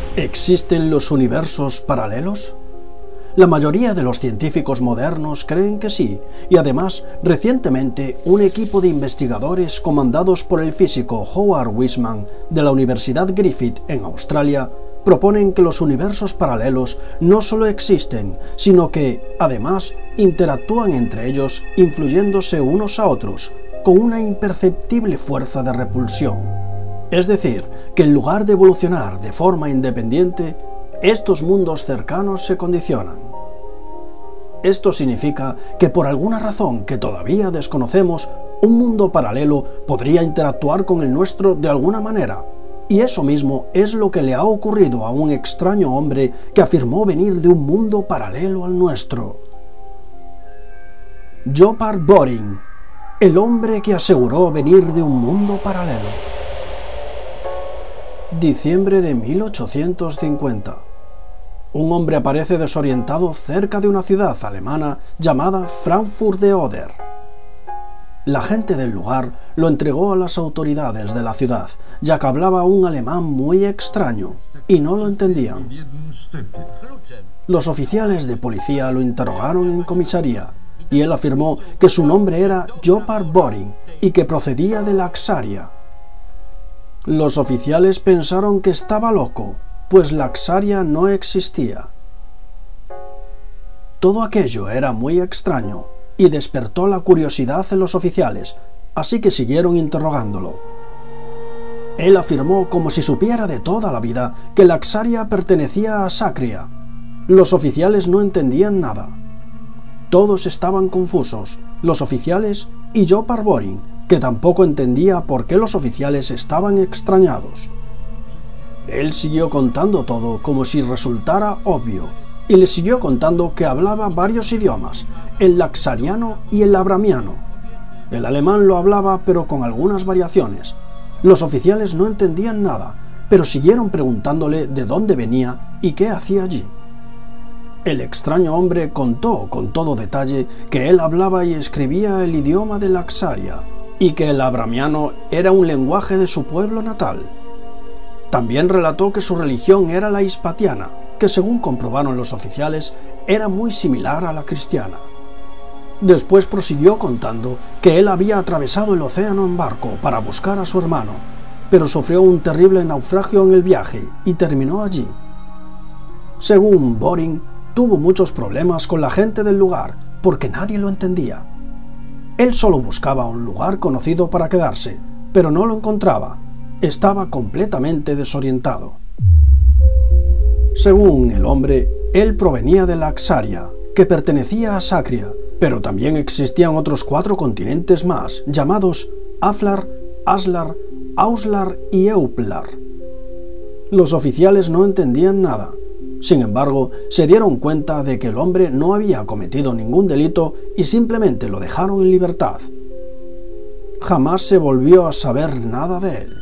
¿Existen los universos paralelos? La mayoría de los científicos modernos creen que sí, y además, recientemente, un equipo de investigadores comandados por el físico Howard Wiseman de la Universidad Griffith en Australia proponen que los universos paralelos no solo existen, sino que, además, interactúan entre ellos influyéndose unos a otros, con una imperceptible fuerza de repulsión. Es decir, que en lugar de evolucionar de forma independiente, estos mundos cercanos se condicionan. Esto significa que por alguna razón que todavía desconocemos, un mundo paralelo podría interactuar con el nuestro de alguna manera, y eso mismo es lo que le ha ocurrido a un extraño hombre que afirmó venir de un mundo paralelo al nuestro. Jopar Boring, el hombre que aseguró venir de un mundo paralelo. Diciembre de 1850. Un hombre aparece desorientado cerca de una ciudad alemana llamada Frankfurt de Oder. La gente del lugar lo entregó a las autoridades de la ciudad, ya que hablaba un alemán muy extraño y no lo entendían. Los oficiales de policía lo interrogaron en comisaría y él afirmó que su nombre era Jopar Boring y que procedía de Laxaria. Los oficiales pensaron que estaba loco, pues Laxaria no existía. Todo aquello era muy extraño y despertó la curiosidad en los oficiales, así que siguieron interrogándolo. Él afirmó como si supiera de toda la vida que Laxaria pertenecía a Sacria. Los oficiales no entendían nada. Todos estaban confusos, los oficiales y Jopar Boring, que tampoco entendía por qué los oficiales estaban extrañados. Él siguió contando todo como si resultara obvio, y le siguió contando que hablaba varios idiomas, el laxariano y el abramiano. El alemán lo hablaba pero con algunas variaciones. Los oficiales no entendían nada, pero siguieron preguntándole de dónde venía y qué hacía allí. El extraño hombre contó con todo detalle que él hablaba y escribía el idioma de Laxaria, y que el abramiano era un lenguaje de su pueblo natal. También relató que su religión era la hispatiana, que según comprobaron los oficiales, era muy similar a la cristiana. Después prosiguió contando que él había atravesado el océano en barco para buscar a su hermano, pero sufrió un terrible naufragio en el viaje y terminó allí. Según Boring, tuvo muchos problemas con la gente del lugar porque nadie lo entendía. Él solo buscaba un lugar conocido para quedarse, pero no lo encontraba. Estaba completamente desorientado. Según el hombre, él provenía de Laxaria, que pertenecía a Sacria, pero también existían otros 4 continentes más, llamados Aflar, Aslar, Auslar y Euplar. Los oficiales no entendían nada. Sin embargo, se dieron cuenta de que el hombre no había cometido ningún delito y simplemente lo dejaron en libertad. Jamás se volvió a saber nada de él.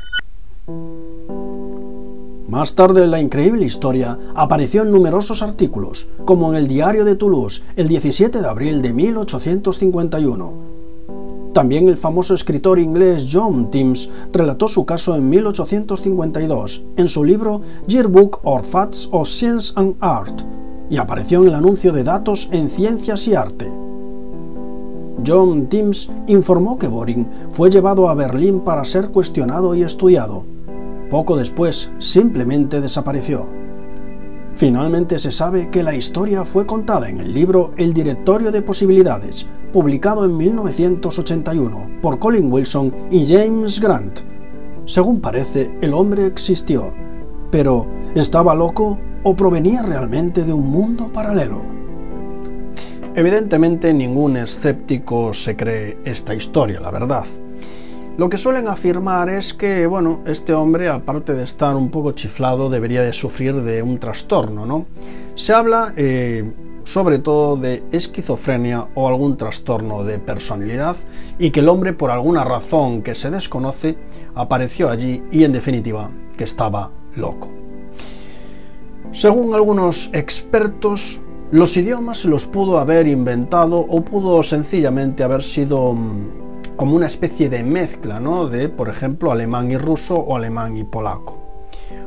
Más tarde, la increíble historia apareció en numerosos artículos, como en el Diario de Toulouse, el 17 de abril de 1851. También el famoso escritor inglés John Timms relató su caso en 1852, en su libro Yearbook of Facts of Science and Art, y apareció en el anuncio de datos en Ciencias y Arte. John Timms informó que Boring fue llevado a Berlín para ser cuestionado y estudiado. Poco después, simplemente desapareció. Finalmente se sabe que la historia fue contada en el libro El Directorio de Posibilidades, publicado en 1981 por Colin Wilson y James Grant. Según parece, el hombre existió, pero ¿estaba loco o provenía realmente de un mundo paralelo? Evidentemente ningún escéptico se cree esta historia, la verdad. Lo que suelen afirmar es que, bueno, este hombre, aparte de estar un poco chiflado, debería de sufrir de un trastorno, ¿no? Se habla sobre todo de esquizofrenia o algún trastorno de personalidad, y que el hombre, por alguna razón que se desconoce, apareció allí y, en definitiva, que estaba loco. Según algunos expertos, los idiomas se los pudo haber inventado o pudo sencillamente haber sido como una especie de mezcla, ¿no? De, por ejemplo, alemán y ruso o alemán y polaco.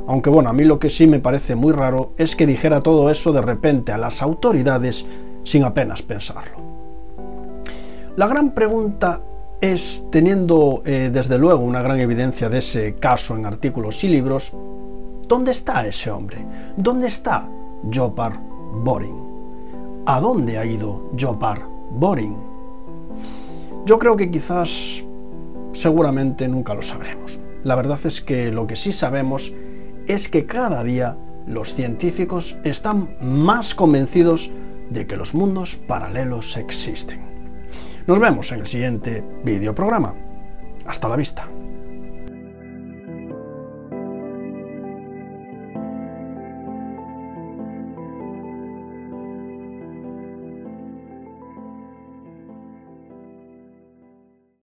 Aunque bueno, a mí lo que sí me parece muy raro es que dijera todo eso de repente a las autoridades sin apenas pensarlo. La gran pregunta es, teniendo desde luego una gran evidencia de ese caso en artículos y libros, ¿dónde está ese hombre? ¿Dónde está Jopar Boring? ¿A dónde ha ido Jopar Boring? Yo creo que quizás, seguramente nunca lo sabremos. La verdad es que lo que sí sabemos es que cada día los científicos están más convencidos de que los mundos paralelos existen. Nos vemos en el siguiente videoprograma. Hasta la vista.